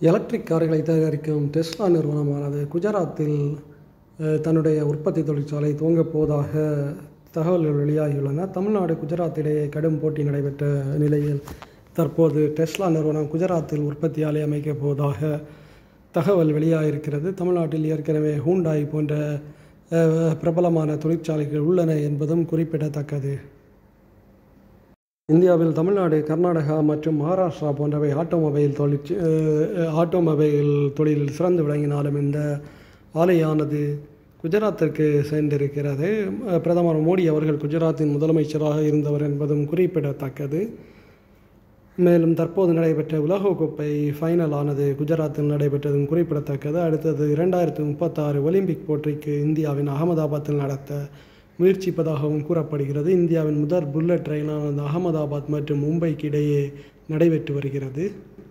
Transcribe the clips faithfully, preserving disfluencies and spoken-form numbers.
Electric கார்களை தயாரிக்கும் Tesla நிறுவனமானது குஜராத்தில் தன்னுடைய உற்பத்தி தொழிற்சாலை துவங்கப் போவதாக தகவல்கள் வெளியாகியுள்ளன. தமிழ்நாடு குஜராத் இடையே கடும் போட்டி நடைபெற்ற நிலையில் தற்போது டெஸ்லா நிறுவனம் குஜராத்தில் உற்பத்தி ஆலை அமைக்கப் போவதாக தகவல் வெளியாகியிருக்கிறது. தமிழ்நாட்டில் ஏற்கனவே ஹூண்டாய் போன்ற பிரபலமான தொழிற்சாலைகள் உள்ளன என்பதும் குறிப்பிடத்தக்கது. இந்தியாவில் தமிழ்நாடு, கர்நாடகா மற்றும் மகாராஷ்டிரா போன்றவை ஆட்டோமொபைல் தொழிற்சி ஆட்டோமொபைல் தொழிலில் சிறந்து விளங்கினாலும் இந்த ஆலையானது குஜராத்திற்கு சென்றிருக்கிறது. பிரதமர் மோடி அவர்கள் குஜராத்தின் முதலமைச்சராக இருந்தவர் என்பதும் குறிப்பிடத்தக்கது. மேலும் தற்போது நடைபெற்ற உலகக்கோப்பை ஃபைனல் ஆனது குஜராத்தில் நடைபெற்றதும் குறிப்பிடத்தக்கது. அடுத்தது இரண்டாயிரத்தி முப்பத்தாறு ஒலிம்பிக் போட்டிக்கு இந்தியாவின் அகமதாபாத்தில் நடத்த முயற்சிப்பதாகவும் கூறப்படுகிறது. இந்தியாவின் முதல் புல்லட் ரயிலானது அகமதாபாத் மற்றும் மும்பைக்கு இடையே நடைபெற்று வருகிறது.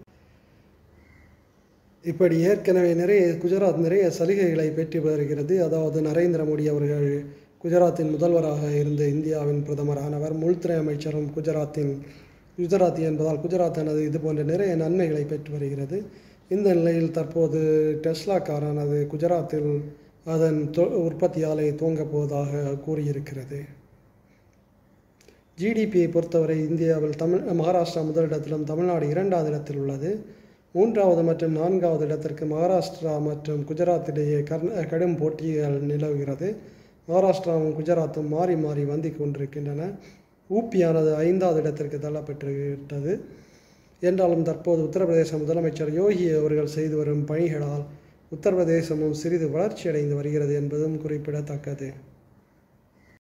இப்படி ஏற்கனவே நிறைய குஜராத் நிறைய சலுகைகளை பெற்று வருகிறது. அதாவது நரேந்திர மோடி அவர்கள் குஜராத்தின் முதல்வராக இருந்த இந்தியாவின் பிரதமரானவர், உள்துறை அமைச்சரும் குஜராத்தின் குஜராத்தி என்பதால் குஜராத்தானது இது போன்ற நிறைய நன்மைகளை பெற்று வருகிறது. இந்த நிலையில் தற்போது டெஸ்லா காரானது குஜராத்தில் அதன் உற்பத்தி ஆலை துவங்கப் போவதாக கூறியிருக்கிறது. ஜிடிபியை பொறுத்தவரை இந்தியாவில் தமிழ் மகாராஷ்டிரா முதலிடத்திலும் தமிழ்நாடு இரண்டாவது இடத்தில் உள்ளது. மூன்றாவது மற்றும் நான்காவது இடத்திற்கு மகாராஷ்டிரா மற்றும் குஜராத் இடையே கடும் போட்டிகள் நிலவுகிறது. மகாராஷ்டிராவும் குஜராத்தும் மாறி மாறி வந்து கொண்டிருக்கின்றன. ஊபியானது ஐந்தாவது இடத்திற்கு தள்ளப்பட்டுவிட்டது. என்றாலும் தற்போது உத்தரப்பிரதேச முதலமைச்சர் யோகி அவர்கள் செய்து வரும் பணிகளால் உத்தரப்பிரதேசமும் சிறிது வளர்ச்சியடைந்து வருகிறது என்பதும் குறிப்பிடத்தக்கது.